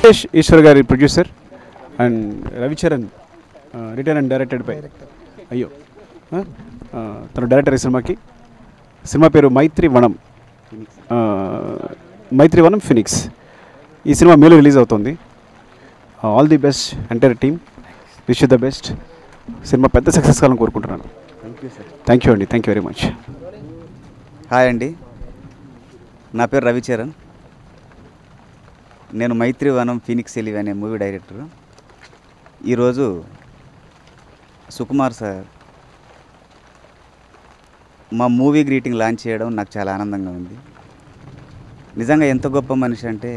సుకేష్ ఈశ్వర్ గారి producer and Ravicharan written and directed by అయ్యో తను డైరెక్టర్ ఈ సినిమాకి. సినిమా పేరు మైత్రి వనం, మైత్రి వనం ఫినిక్స్. ఈ సినిమా మేలో రిలీజ్ అవుతుంది. All the best entire team, wish you the best. సినిమా పెద్ద సక్సెస్ కావాలని కోరుకుంటున్నాను. థ్యాంక్ యూ అండి, thank you very much. Hi అండి, నా పేరు రవిచరణ్. నేను మైత్రి వనం ఫీనిక్స్ ఎలివ్ అనే మూవీ డైరెక్టర్. ఈరోజు సుకుమార్ సార్ మా మూవీ గ్రీటింగ్ లాంచ్ చేయడం నాకు చాలా ఆనందంగా ఉంది. నిజంగా ఎంత గొప్ప మనిషి అంటే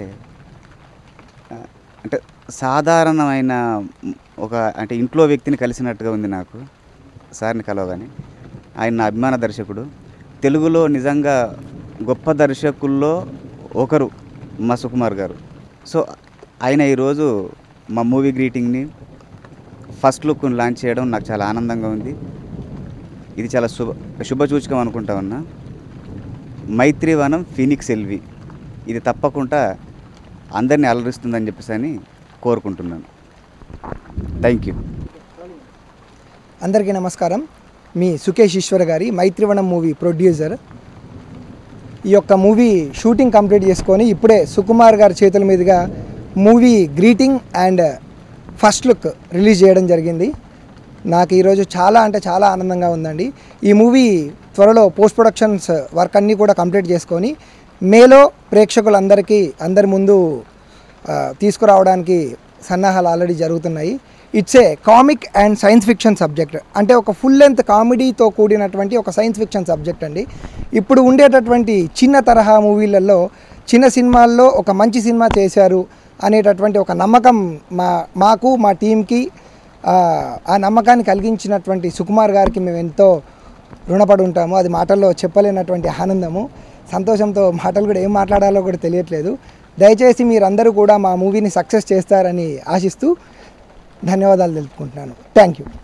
సాధారణమైన అంటే ఇంట్లో వ్యక్తిని కలిసినట్టుగా ఉంది నాకు సార్ని కలవగానే. ఆయన నా అభిమాన దర్శకుడు. తెలుగులో నిజంగా గొప్ప దర్శకుల్లో ఒకరు మా సుకుమార్ గారు. సో ఆయన ఈరోజు మా మూవీ గ్రీటింగ్ని ఫస్ట్ లుక్ని లాంచ్ చేయడం నాకు చాలా ఆనందంగా ఉంది. ఇది చాలా శుభసూచకం అనుకుంటా ఉన్నా. మైత్రి వనం ఫీనిక్స్ ఎల్వి ఇది తప్పకుండా అందరినీ అలరిస్తుందని చెప్పేసి అని కోరుకుంటున్నాను. Thank you. అందరికీ నమస్కారం. మీ సుకేష్ ఈశ్వర్ గారి మైత్రివనం మూవీ ప్రొడ్యూసర్. ఈ యొక్క మూవీ షూటింగ్ కంప్లీట్ చేసుకొని ఇప్పుడే సుకుమార్ గారి చేతుల మీదుగా movie greeting and first look release చేయడం జరిగింది. నాకు ఈరోజు చాలా అంటే చాలా ఆనందంగా ఉందండి. ఈ మూవీ త్వరలో పోస్ట్ ప్రొడక్షన్స్ వర్క్ అన్నీ కూడా కంప్లీట్ చేసుకొని మేలో ప్రేక్షకులందరికీ అందరి ముందు తీసుకురావడానికి సన్నాహాలు ఆల్రెడీ జరుగుతున్నాయి. It's a comic and science fiction subject. అంటే ఒక ఫుల్ లెంత్ కామెడీతో కూడినటువంటి ఒక సైన్స్ ఫిక్షన్ సబ్జెక్ట్ అండి. ఇప్పుడు ఉండేటటువంటి చిన్న తరహా మూవీలలో చిన్న సినిమాల్లో ఒక మంచి సినిమా చేశారు అనేటటువంటి ఒక నమ్మకం మాకు మా టీంకి ఆ నమ్మకాన్ని కలిగించినటువంటి సుకుమార్ గారికి మేము ఎంతో రుణపడి ఉంటాము. అది మాటల్లో చెప్పలేనటువంటి ఆనందము, సంతోషంతో మాటలు కూడా ఏం మాట్లాడాలో కూడా తెలియట్లేదు. దయచేసి మీరందరూ కూడా మా మూవీని సక్సెస్ చేస్తారని ఆశిస్తూ ధన్యవాదాలు తెలుపుకుంటున్నాను. Thank you.